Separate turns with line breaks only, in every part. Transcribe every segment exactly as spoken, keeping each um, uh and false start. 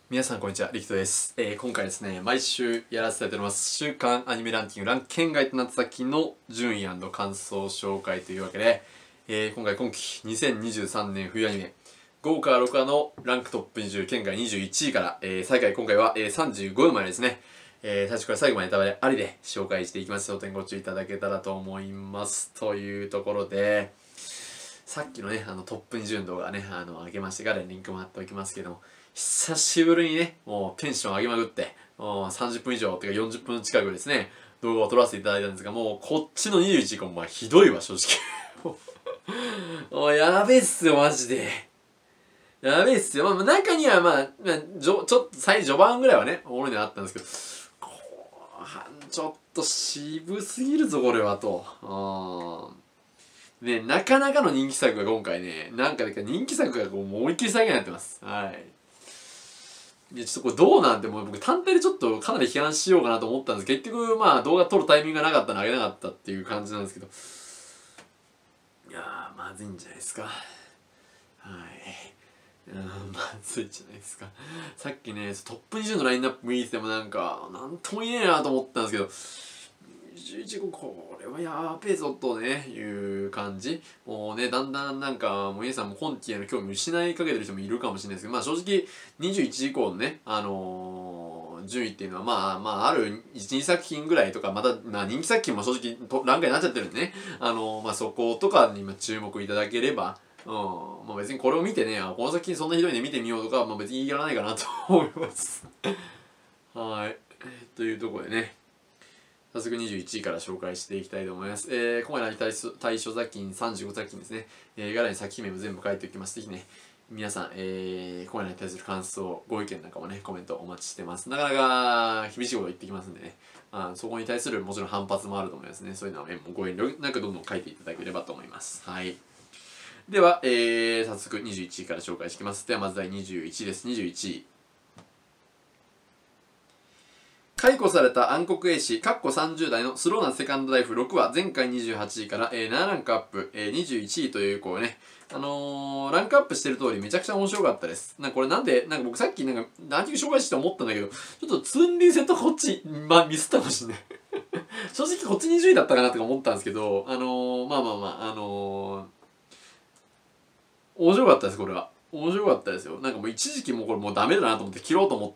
皆さんこんにちは、リキトです。えー、今回ですね、毎週やらせていただいております、週刊アニメランキングラン圏外となった先の順位&感想紹介というわけで、えー、今回今期にせんにじゅうさんねん冬アニメ、ごからろくわのランクトップにじゅう、圏外にじゅういちいから、えー、最下位今回は、えー、さんじゅうごいまでですね、えー、最初から最後までネタバレありで紹介していきますので、ご注意いただけたらと思います。というところで、さっきのね、あのトップにじゅうの動画ね、あの、上げましてからリンクも貼っておきますけども、久しぶりにね、もうテンション上げまくって、もうさんじゅっぷん以上、てかよんじゅっぷん近くですね、動画を撮らせていただいたんですが、もうこっちのにじゅういちいかもまあひどいわ、正直。もうやべえっすよ、マジで。やべえっすよ。まあ中にはまあ、まあ、ちょっと最序盤ぐらいはね、おもろいのあったんですけど、後半ちょっと渋すぎるぞ、これは、と。ね、なかなかの人気作が今回ね、なんか人気作がこう思いっきり再現になってます。はい。いや、ちょっとこれどうなんて、もう僕単体でちょっとかなり批判しようかなと思ったんですけど、結局まあ動画撮るタイミングがなかったのあげなかったっていう感じなんですけど、いやー、まずいんじゃないですか。はい。うん、まずいじゃないですか。さっきね、トップにじゅうのラインナップ見ててもなんか、なんとも言えねえなと思ったんですけど、じゅういちごこれはやべえぞとねいう感じ。もうねだんだんなんかもう皆さんも今期への興味失いかけてる人もいるかもしれないですけど、まあ正直にじゅういちい以降のねあのー、順位っていうのはまあまああるいちにさく品ぐらいとか、また、まあ、人気作品も正直ランクになっちゃってるんでね、あのー、まあそことかに注目いただければ、うん、まあ別にこれを見てね、この作品そんなひどいね見てみようとか、まあ別に言いらないかなと思いますはい、というところでね、早速にじゅういちいから紹介していきたいと思います。えー、今回の対象対象作品さんじゅうごさく品ですね。えー、柄に作品名も全部書いておきます。ぜひね、皆さん、えー、今回に対する感想、ご意見なんかもね、コメントお待ちしてます。なかなか厳しいこと言ってきますんでね、あそこに対するもちろん反発もあると思いますね。そういうのは、ね、もうご遠慮なくどんどん書いていただければと思います。はい。では、えー、早速にじゅういちいから紹介していきます。ではまず第にじゅういちいです。にじゅういちい。解雇された暗黒衛士、かっこさんじゅう代のスローなセカンドライフろくわ、前回にじゅうはちいから、えー、ななランクアップ、えー、にじゅういちいという、こうね、あのー、ランクアップしてる通りめちゃくちゃ面白かったです。なんかこれなんで、なんか僕さっきなんか、ランキング紹介して思ったんだけど、ちょっとツンリーセットこっち、まあミスったかもしんない正直こっちにじゅういだったかなとか思ったんですけど、あのー、まあまあまあ、あのー、面白かったです、これは。面白かったですよ。なんかもう一時期もうこれもうダメだなと思って切ろうと思って、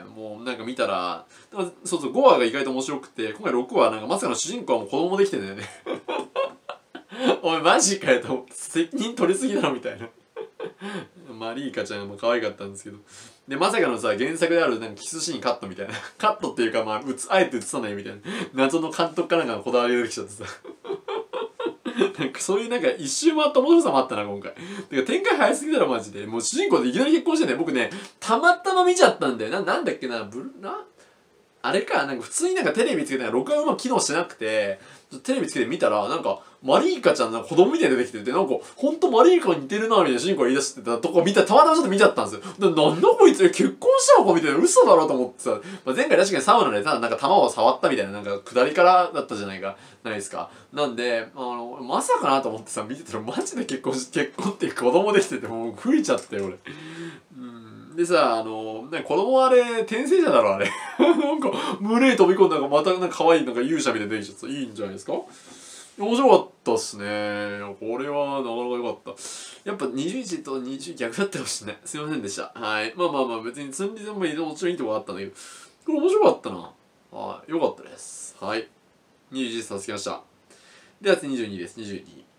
もうなんか見たら、そうそう、ごわが意外と面白くて、今回ろくわなんかまさかの主人公はもう子供できてんだよねおいマジかよと思って、責任取りすぎだろみたいなマリーカちゃんも可愛かったんですけど。で、まさかのさ、原作であるなんかキスシーンカットみたいな。カットっていうかまあ、つあえて映さないみたいな。謎の監督かなんかのこだわりが出てきちゃってさなんかそういうなんか一周回った面白さもあったな今回。てか展開早すぎだろマジで。もう主人公でいきなり結婚してね、僕ねたまたま見ちゃったんだよな。なんだっけな、ブルなあれか、なんか普通になんかテレビつけて録画うまく機能してなくて、テレビつけて見たらなんかマリーカちゃんの子供みたいに出てきてて、なんかほんとマリーカに似てるなみたいな主人公が言い出してたとこ見た、たまたまちょっと見ちゃったんですよ。なんだこいつ結婚したのかみたいな、嘘だろと思ってさ、まあ、前回確かにサウナでただなんか玉を触ったみたいななんか下りからだったじゃないか、ないですか。なんで、あの、まさかなと思ってさ、見てたらマジで結婚し、結婚っていうか子供できてて、もう吹いちゃって俺。うんでさ、あの、ね、子供あれ、転生者だろ、あれ。なんか、群れに飛び込んだなんかまたなんか可愛いなんか勇者みたいな出てきちゃっていいんじゃないですか。面白かったっすね。これはなかなか良かった。やっぱにじゅういちとにじゅう逆だったかもしれない。すいませんでした。はい。まあまあまあ別に積んでもいいもちろんいいとこあったんだけど、これ面白かったな。はい。良かったです。はい。にじゅういちさつきました。では次にじゅうにです。にじゅうに。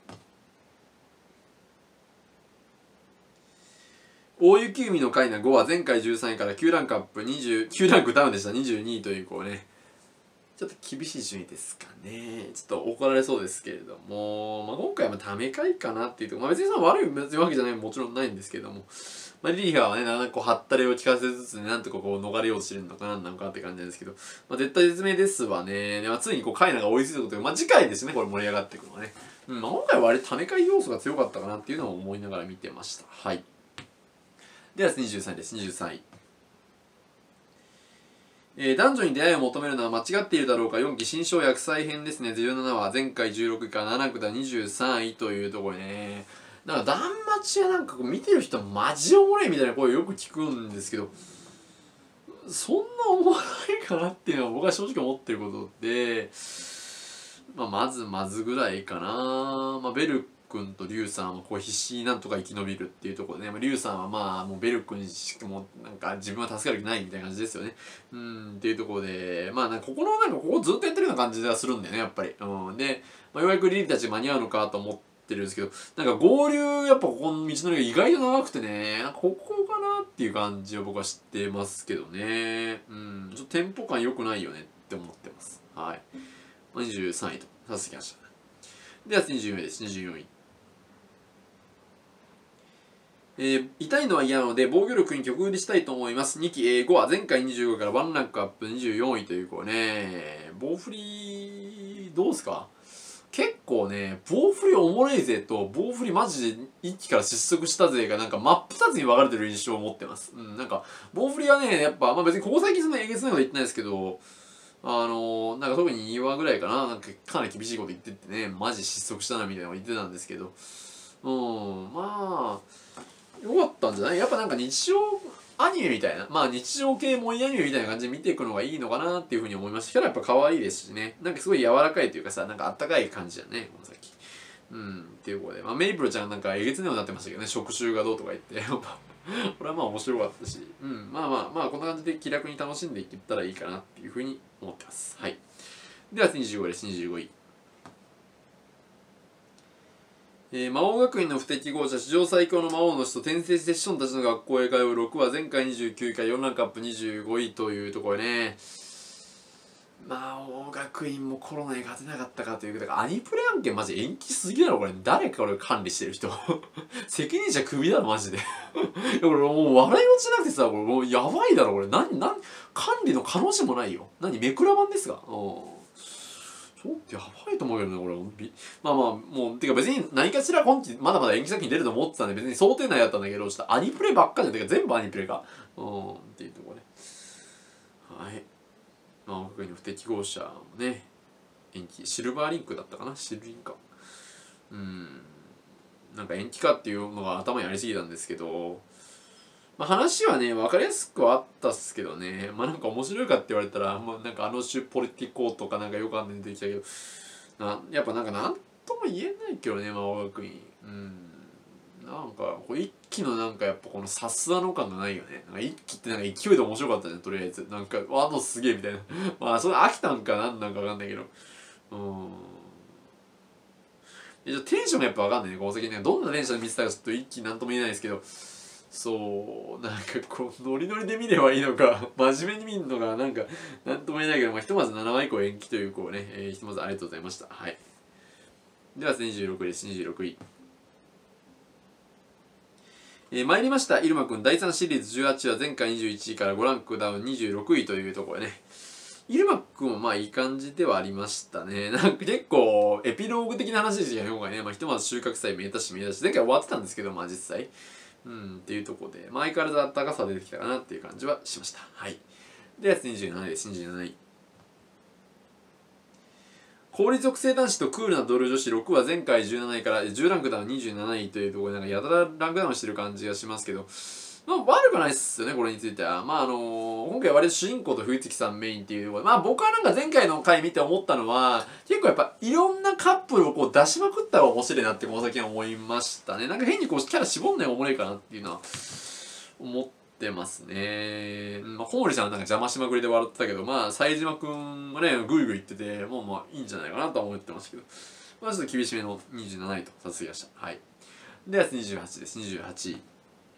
大雪海のカイナごは前回じゅうさんいからきゅうランクアップ、にじゅうきゅうランクダウンでした。にじゅうにいというこうね、ちょっと厳しい順位ですかね。ちょっと怒られそうですけれども、まあ、今回はためかいかなっていうところ、まあ、別にその悪いわけじゃないもちろんないんですけども、まあ、リリーガーはね、なんかこう、はったれを聞かせつつね、なんとかこう、逃れようとしてるのかなんなのかって感じなんですけど、まあ、絶対絶命ですわね。でまあ、ついにこう、カイナが追いついたことで、まあ、次回ですね、これ盛り上がっていくのはね。うん、まあ、今回はあれ、ためかい要素が強かったかなっていうのを思いながら見てました。はい。では、にじゅうさんいです。にじゅうさんい。えー、男女に出会いを求めるのは間違っているだろうか。よんき新生薬剤編ですね。じゅうななわ、前回じゅうろくいからななランクだにじゅうさんいというところでね。なんか、断末はなんかこう見てる人マジおもろいみたいな声よく聞くんですけど、 そんな思わないかなっていうのは僕は正直思ってることで、まあ、まずまずぐらいかな。まあ、ベル君とリュウさんはこう必死になんとか生き延びるっていうところでね、まあ、リュウさんはまあもうベル君しかもなんか自分は助かる気ないみたいな感じですよね。うんっていうところで、まあなんかここのなんかここずっとやってるような感じではするんだよねやっぱり。うん、で、まあ、ようやくリリたち間に合うのかと思ってるんですけど、なんか合流やっぱここの道のりが意外と長くてね、なんかここかなっていう感じを僕は知ってますけどね。うん、ちょっとテンポ感良くないよねって思ってます。はい。まあ、にじゅうさんいとさせてきました。ではにじゅうよんいです。にじゅうよんい。えー、痛いのは嫌なので防御力に曲売りしたいと思います。にき、えー、ごは前回にじゅうごからワンランクアップにじゅうよんいというこうね、棒振り、どうすか結構ね、棒振りおもろいぜと棒振りマジで一気から失速したぜがなんか真っ二つに分かれてる印象を持ってます。うん、なんか棒振りはね、やっぱ、まあ別にここ最近そんなえげつないこと言ってないですけど、あのー、なんか特ににわぐらいかな、なんかかなり厳しいこと言ってってね、マジ失速したなみたいなの言ってたんですけど、うん、まあ、よかったんじゃないやっぱなんか日常アニメみたいな、まあ日常系萌えアニメみたいな感じで見ていくのがいいのかなっていうふうに思いましたけど、やっぱ可愛いですしね。なんかすごい柔らかいというかさ、なんかあったかい感じだね、この先。うん、っていうことで。まあメイプルちゃんなんかえげつねえようになってましたけどね、触手がどうとか言って。これはまあ面白かったし、うん、まあまあまあこんな感じで気楽に楽しんでいったらいいかなっていうふうに思ってます。はい。ではにじゅうごです、にじゅうごい。えー、魔王学院の不適合者史上最強の魔王の使と転生セッションたちの学校へ通うろくは前回にじゅうきゅういからよんランクアップにじゅうごいというところでね、魔王学院もコロナに勝てなかったかというか、アニプレ案件マジ延期すぎだろこれ。誰かこれ管理してる人責任者クビだろマジでいやこれもう笑い落ちなくてさ、これもうやばいだろこれ。何何管理の可能性もないよ。何めくら版ですか。うんちょっとやばいと思うけどね、これ。まあまあ、もう、てか別に何かしら今期まだまだ延期作品出ると思ってたんで、別に想定内だったんだけど、ちょっとアニプレばっかじゃん。てか全部アニプレか。うん、っていうところで。はい。まあ、僕の不適合者もね、延期。シルバーリンクだったかなシルリンか。うん。なんか延期かっていうのが頭にありすぎたんですけど、まあ、話はね、分かりやすくはあったっすけどね、まあなんか面白いかって言われたら、まあなんかあの種ポリティコとかなんかよくあんねん出てきたけど、なやっぱなんかなんとも言えないけどね、魔王学院。うん。なんか、こう一期のなんかやっぱこのさすがの感がないよね。なんか一期ってなんか勢いで面白かったじゃん、とりあえず。なんか、わあのすげえみたいな。まあそれ飽きたんかなんなんかわかんないけど。うん。じゃテンションがやっぱわかんないね、この先ね。どんなテンションで見てたかちょっと一気なんとも言えないですけど、そうなんかこうノリノリで見ればいいのか真面目に見るのかなんかなんとも言えないけど、まあ、ひとまずななわ以降延期というこうね、えー、ひとまずありがとうございました。はい。ではにじゅうろくいです。にじゅうろくい。えー、参りました。イルマくんだいさんシリーズじゅうはちわ前回にじゅういちいからごランクダウンにじゅうろくいというところでね。イルマくんもまあいい感じではありましたね。なんか結構エピローグ的な話でしたよね、今回ね。まあひとまず収穫祭見えたし見えたし、前回終わってたんですけど、まあ実際。うんっていうところで、まあ相変わらず暖かさ出てきたかなっていう感じはしました。はい。ではにじゅうなないです。にじゅうなない。氷属性男子とクールなドル女子ろくは前回じゅうなないからじゅうランクダウンにじゅうなないというところでなんかやたらランクダウンしてる感じがしますけど、まあ悪くないっすよね、これについては。まああのー、今回割と主人公と冬月さんメインっていうところで、まあ僕はなんか前回の回見て思ったのは、結構やっぱいろんなカップルをこう出しまくった方が面白いなってこの先は思いましたね。なんか変にこうキャラ絞んない方がおもろいかなっていうのは思ってますね。まあ、小森さんはなんか邪魔しまくりで笑ってたけど、まあ、冴島くんはね、ぐいぐい言ってて、もうまあいいんじゃないかなとは思ってましたけど、まあちょっと厳しめのにじゅうなないとさすがでした。はい。ではにじゅうはちです。にじゅうはちい。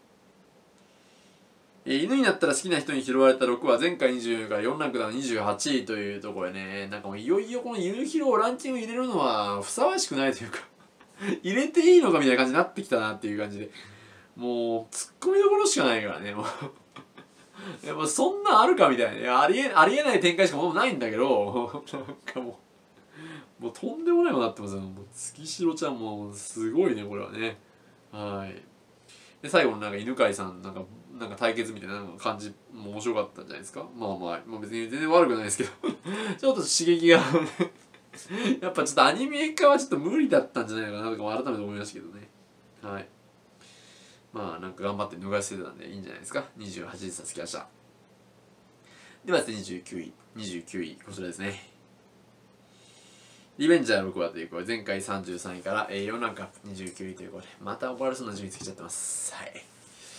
えー、犬になったら好きな人に拾われたろくは前回にじゅうからよんランクダウンにじゅうはちいというところでね、なんかもういよいよこの犬拾をランキング入れるのはふさわしくないというか入れていいのかみたいな感じになってきたなっていう感じで、もうツッコミどころしかないからね、もうやっぱそんなんあるかみたいな、いやありえありえない展開しかもうないんだけどなんかもうもうとんでもないものになってますよ。もう月城ちゃんもすごいねこれはね。はい。で最後のなんか犬飼さんなんかなんか対決みたいな感じも面白かったんじゃないですか。まあまあ、まあ、別に全然悪くないですけどちょっと刺激がやっぱちょっとアニメ化はちょっと無理だったんじゃないかなとか改めて思いましたけどね。はい。まあなんか頑張って脱がしてたんでいいんじゃないですか。にじゅうはちでさつきました。 ではにじゅうきゅういにじゅうきゅういこちらですね。リベンジャーろくわということで前回さんじゅうさんいからよんランクアップにじゅうきゅういということでまた怒られそうな順位つけちゃってます。はい。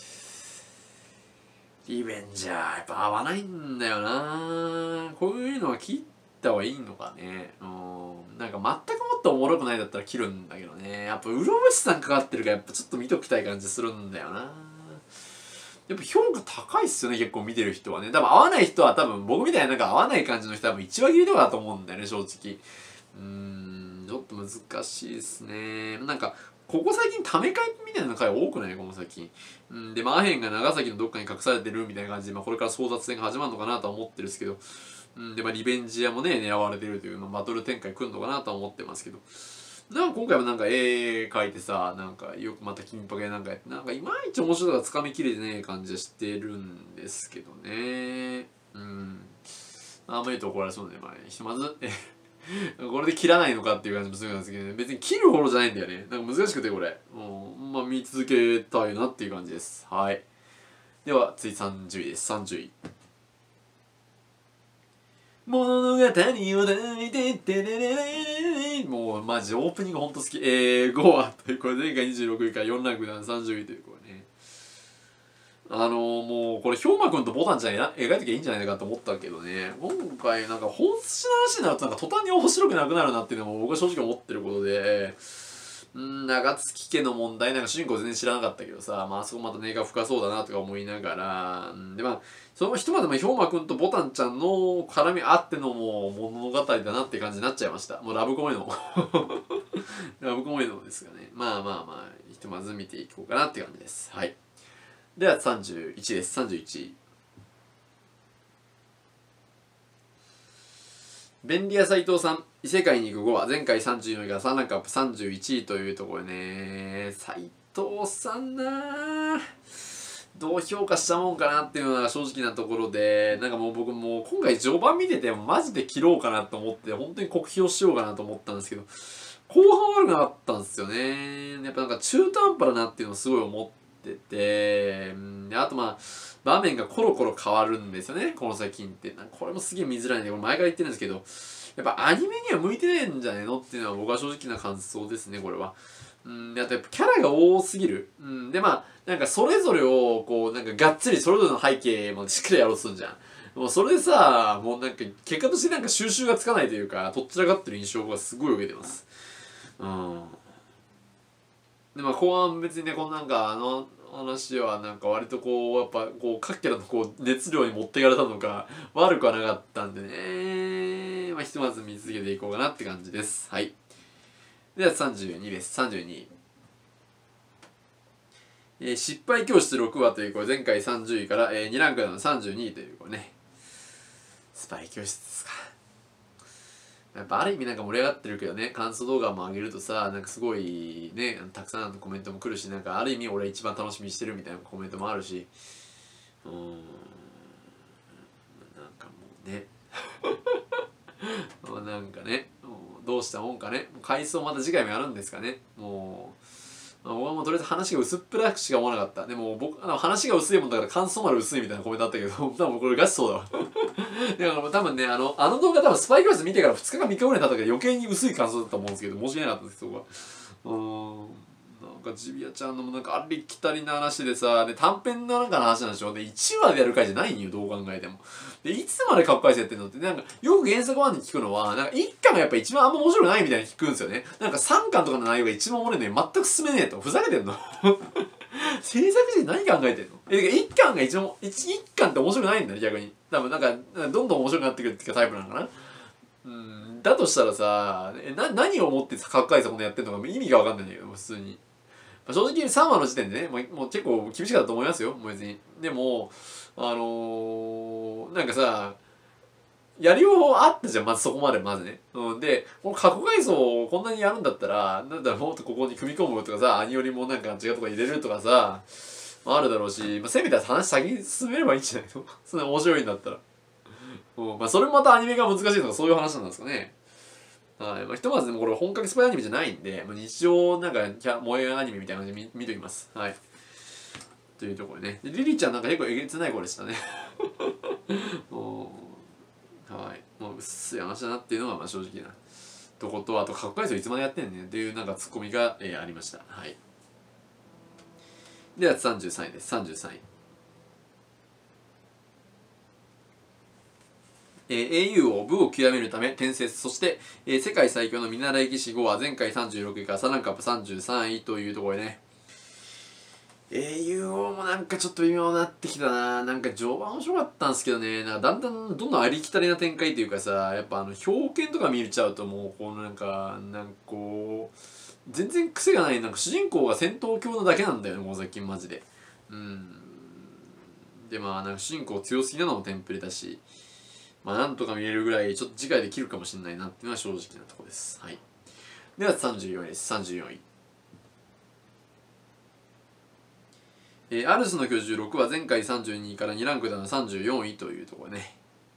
リベンジャーやっぱ合わないんだよな。こういうのは切った方がいいのかね。うんなんか全くもっとおもろくないだったら切るんだけどね。やっぱうろぶしさんかかってるからやっぱちょっと見ときたい感じするんだよな。やっぱ評価高いっすよね、結構見てる人はね。多分合わない人は多分僕みたいななんか合わない感じの人は多分一話切りとかだと思うんだよね、正直。うーん、ちょっと難しいっすね。なんか、ここ最近ため会みたいな回多くないこの最近。うん、で、まあアヘンが長崎のどっかに隠されてるみたいな感じで、まあこれから争奪戦が始まるのかなとは思ってるんですけど、うん、で、まあリベンジ屋もね、狙われてるという、まあ、バトル展開来るのかなとは思ってますけど。なんか今回もなんか絵描いてさ、なんかよくまた金箔でなんかやって、なんかいまいち面白さがつかみきれてねえ感じはしてるんですけどね。うん。あんまり言うと怒られそうで、まあ、ひとまず、これで切らないのかっていう感じもするんですけどね。別に切るほどじゃないんだよね。なんか難しくてこれ。もう、まあ見続けたいなっていう感じです。はい。では、次さんじゅういです。さんじゅうい。物語を抱いてってれれれれもうマジオープニングほんと好き。えー、ごわというこれ前回にじゅうろくいからよんランクなのさんじゅういというこれね。あのー、もうこれ兵馬くんとボタンちゃん描いときゃいいんじゃないかと思ったけどね。今回なんか本筋の話になるとなんか途端に面白くなくなるなっていうのも僕は正直思ってることで。ん長月家の問題なんか主人公全然知らなかったけどさ、まああそこまた根が深そうだなとか思いながら、んでまあそのひとまずも兵馬くんとボタンちゃんの絡みあってのもう物語だなって感じになっちゃいました。もうラブコメのラブコメのですがね、まあまあまあひとまず見ていこうかなって感じです。はい。ではさんじゅういちです。さんじゅういち。便利屋斎藤さん、異世界に行くごは前回さんじゅうよんいからさんランクアップさんじゅういちいというところでね、斎藤さんなぁどう評価したもんかなっていうのが正直なところで、なんかもう僕もう今回序盤見ててマジで切ろうかなと思って本当に酷評しようかなと思ったんですけど、後半悪くなかったんですよね。やっぱなんか中途半端だなっていうのをすごい思ってて、であとまあ場面がコロコロ変わるんですよね、この最近って。なんかこれもすげえ見づらいんで、これ前から言ってるんですけど、やっぱアニメには向いてねえんじゃねえのっていうのは僕は正直な感想ですね、これは。うん、であとやっぱキャラが多すぎる。うん、でまあ、なんかそれぞれをこう、なんかがっつりそれぞれの背景までしっかりやろうとするんじゃん。もうそれでさ、もうなんか結果としてなんか収集がつかないというか、とっちらかってる印象がすごい受けてます。うん。でまあ後半別にね、このなんかあの、話はなんか割とこうやっぱこう各キャラのこう熱量に持っていかれたのか悪くはなかったんでね、まあひとまず見続けていこうかなって感じです。はい。ではさんじゅうにです。さんじゅうに。えー、失敗教室ろくわというこれ前回さんじゅういから、えー、にランクなのさんじゅうにいというこれね。スパイ教室ですか。やっぱある意味なんか盛り上がってるけどね、感想動画も上げるとさ、なんかすごいね、たくさんのコメントも来るし、なんかある意味俺一番楽しみにしてるみたいなコメントもあるし、うーん、なんかもうね、もうなんかね、もうどうしたもんかね、もう回想また次回もやるんですかね、もう、まあ、僕はもうとりあえず話が薄っぺらくしか思わなかった。でも僕、あの話が薄いもんだから感想まで薄いみたいなコメントあったけど、多分これガチそうだわ。だから多分ね、あの、あの動画多分スパイクラス見てからふつかかみっかぐらい経ったから余計に薄い感想だったと思うんですけど、申し訳なかったです、そこは。うーん。なんかジビアちゃんのもなんかありきたりな話でさ、で短編のなんかの話なんでしょ。で、いちわでやる回じゃないんよ、どう考えても。で、いつまで過去回数やってんのって、なんか、よく原作ファンに聞くのは、なんかいっかんがやっぱ一番あんま面白くないみたいに聞くんですよね。なんかさんかんとかの内容が一番おもろいのに全く進めねえと。ふざけてんの制作陣何考えてんのえ、いっかんが一番、いっかんって面白くないんだね、逆に。多分なんか、どんどん面白くなってくるっていうタイプなのかな。うん、だとしたらさ、え、な、何を思って過去回数このやってんのか意味がわかんないんだけど、普通に。正直さんわの時点でね、もうもう結構厳しかったと思いますよ、別に。でも、あのー、なんかさ、やりようあったじゃん、まずそこまで、まずね。うん、で、この過去回想をこんなにやるんだったら、なんだろう、もっとここに組み込むとかさ、兄よりもなんか違うとこ入れるとかさ、まあ、あるだろうし、まあ、せめて話先に進めればいいんじゃないのそんな面白いんだったら。うん、まあ、それもまたアニメが難しいとかそういう話なんですかね。はい。まあ、ひとまずでもこれ本格スパイアニメじゃないんで、まあ、日常なんか萌えアニメみたいな感じで見見ときます。はい。というところでね。でリリちゃんなんか結構えげつない子でしたね。 っすい話だなっていうのがまあ正直なとこと、あと過去回数いつまでやってんねんっていうなんかツッコミが、えー、ありました。はい。ではさんじゅうさんいです。さんじゅうさんい。えー、英雄を武を極めるため転生、そして、えー、世界最強の見習い技師ごは前回さんじゅうろくいからさんランクアップさんじゅうさんいというところでね、英雄王もなんかちょっと微妙になってきたな。なんか序盤面白かったんですけどね、なんかだんだんどんどんありきたりな展開というかさ、やっぱあの表剣とか見ちゃうともうこのなんかなんかこう全然癖がない、なんか主人公が戦闘狂なだけなんだよね、この作品マジで。うん。でまあなんか主人公強すぎなのもテンプレだし、まあなんとか見れるぐらいちょっと次回できるかもしれないなっていうのは正直なところです。はい。ではさんじゅうよんいです。さんじゅうよんい。えー、アルスの居住ろくは前回さんじゅうにいからにランクダウンさんじゅうよんいというところね。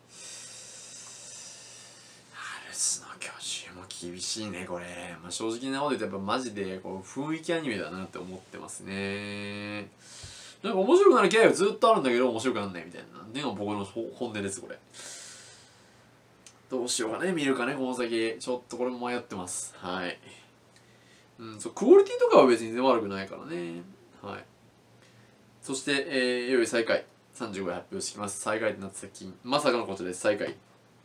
アルスの居住も厳しいねこれ。まあ、正直なこと言うとやっぱマジでこう雰囲気アニメだなって思ってますね。なんか面白くなる気配がずっとあるんだけど面白くなんないみたいなっていうのが僕の本音ですこれ。どうしようかね、見るかねこの先。ちょっとこれも迷ってます。はい。うん、そうクオリティとかは別に全然悪くないからね。はい。そして、えー、いよいよ最下位さんじゅうごい発表してきます。最下位となった作品、まさかのこちらです。最下位、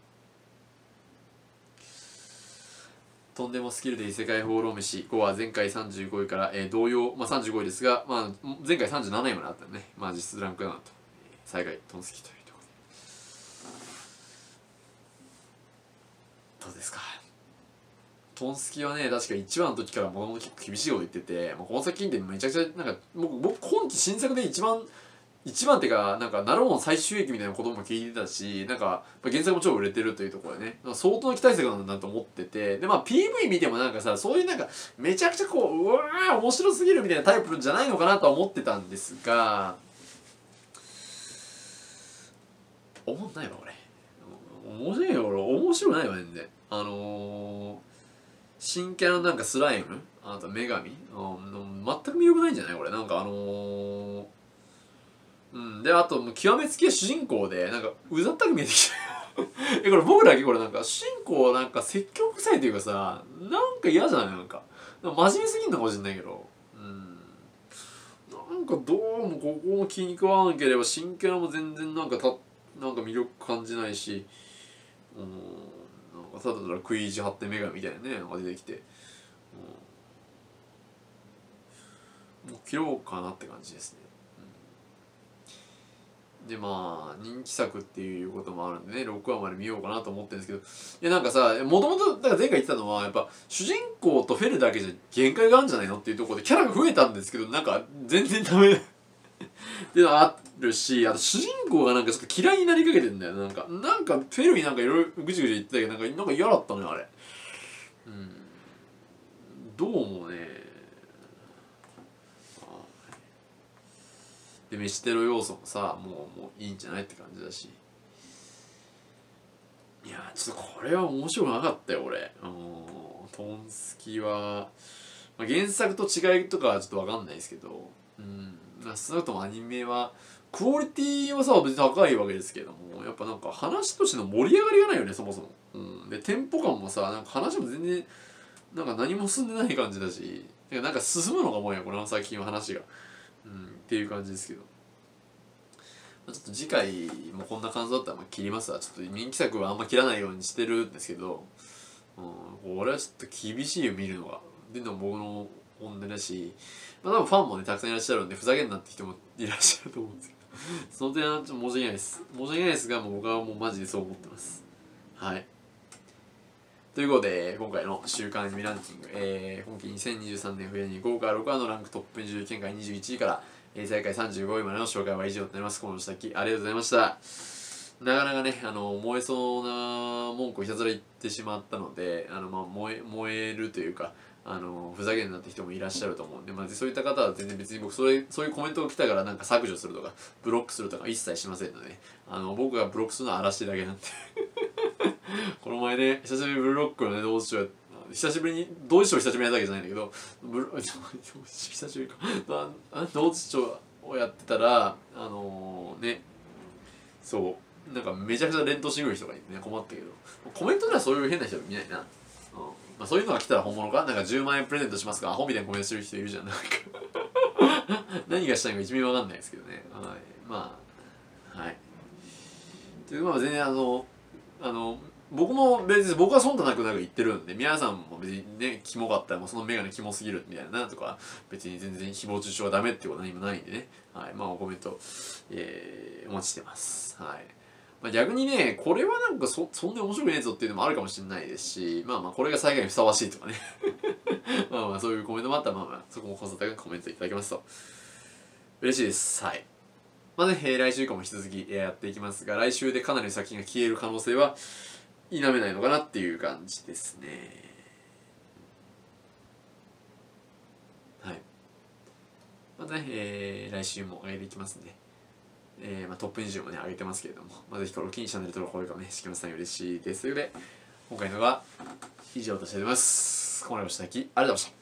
とんでもスキルで異世界放浪飯ごは前回さんじゅうごいから、えー、同様、まあ、さんじゅうごいですが、まあ、前回さんじゅうなないまであったんでね、まあ、実質ランクダウンと最下位トンスキというところで、どうですか。トンスキはね、確かいちわの時からものの結構厳しいこと言ってて、まあ、この作品ってめちゃくちゃなんか僕僕今期新作で一番一番っていうか、なんか、なるもの最終駅みたいなことも聞いてたし、なんか、原作も超売れてるというところでね、相当な期待作なんだと思ってて、で、まあ、ピーブイ 見てもなんかさ、そういうなんか、めちゃくちゃこう、うわー、面白すぎるみたいなタイプじゃないのかなとは思ってたんですが、思んないわ、俺。面白いよ、俺。面白くないわ、全然。あのー、新キャラのなんかスライム、あと女神、うん、全く魅力ないんじゃないこれ。なんかあのー、うん、であと極めつきは主人公でなんかうざったく見えてきたえこれ僕だけこれなんか主人公なんか説教臭いというかさ、なんか嫌じゃないなんか真面目すぎんのかもしれないけど、うんなんかどうもここも気に食わなければ新キャラも全然なんかたなんか魅力感じないし、うんなんかただただ食い意地張って女神みたいなねなんか出てきて、うん、もう切ろうかなって感じですね。でまあ人気作っていうこともあるんでねろくわまで見ようかなと思ってるんですけど、いやなんかさもともと前回言ってたのはやっぱ主人公とフェルだけじゃ限界があるんじゃないのっていうところでキャラが増えたんですけどなんか全然ダメっていうのあるし、あと主人公がなんかちょっと嫌いになりかけてんだよなんかなんかフェルになんかいろいろぐちぐち言ってたけどなんかなんか嫌だったのよあれ。うんどうもね。で飯テロ要素もさもうもういいんじゃないって感じだし、いやちょっとこれは面白くなかったよ俺。うんトンスキは、まあ、原作と違いとかはちょっと分かんないですけど、うん少なくともアニメはクオリティはさ別に高いわけですけどもやっぱなんか話としての盛り上がりがないよねそもそも、うん、でテンポ感もさなんか話も全然なんか何も進んでない感じだしなんか進むのかもやこの最近は話が、うん、っていう感じですけど、ちょっと次回もこんな感じだったらまあ切りますわ。ちょっと人気作はあんま切らないようにしてるんですけど、うん、俺はちょっと厳しいよ見るのが。っていうのも僕の本音だし、まあ多分ファンもねたくさんいらっしゃるんでふざけんなって人もいらっしゃると思うんですけどその点はちょっと申し訳ないです。申し訳ないですがもう僕はもうマジでそう思ってます。はい。ということで今回の週刊アニメランキング、えー、今期にせんにじゅうさんねん冬にごからろくわのランクトップにじゅう県外にじゅういちいからえー、最下位さんじゅうごいまでの紹介は以上となります。今後の指摘ありがとうございました。なかなかね、あの燃えそうな文句をひたすら言ってしまったので、あのまあ燃え燃えるというか、あのふざけんなって人もいらっしゃると思うんで、まあ、そういった方は全然別に僕それそういうコメントが来たからなんか削除するとかブロックするとか一切しませんので、あの僕がブロックするのは嵐だけなんでこの前ね久しぶりにブロックのね同時視聴久しぶりに同時視聴久しぶりにやったわけじゃないんだけどブロ久しぶりか同時視聴をやってたらあのー、ねそうなんかめちゃくちゃ連投してくる人がいてね困ったけど、コメントではそういう変な人見ないな。うん、まあ、そういうのが来たら本物か。なんかじゅうまんえんプレゼントしますかアホみたいなコメントしてる人いるじゃん。なんか何がしたいのか一味わかんないですけどね。はい、まあはいというまあ全然あのあの僕も別に僕は忖度なくなく言ってるんで、皆さんも別にねキモかったらもうそのメガネキモすぎるみたいなとか別に全然誹謗中傷はダメってことは何もないんでね、はい、まあコメント、えー、お待ちしてます。はい、まあ、逆にねこれはなんか そ, そんな面白くねえぞっていうのもあるかもしれないですし、まあまあこれが最下位にふさわしいとかねまあまあそういうコメントもあったらまあまあそこもコンサルタントがコメントいただけますと嬉しいです。はい、まあね、えー、来週以降も引き続きやっていきますが、来週でかなり作品が消える可能性は否めないのかなっていう感じですね。はい。またね、えー、来週も上げていきますんで、えーまあ、トップにじゅうもね、上げてますけれども、まあ、ぜひこれを機にチャンネル登録、高評価をね、してください。嬉しいです。ということで、今回のが以上としております。ここまでご視聴いただきありがとうございました。